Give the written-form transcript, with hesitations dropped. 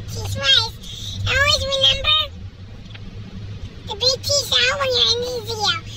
teeth rise. Always remember the big teeth out when you're in the zoo.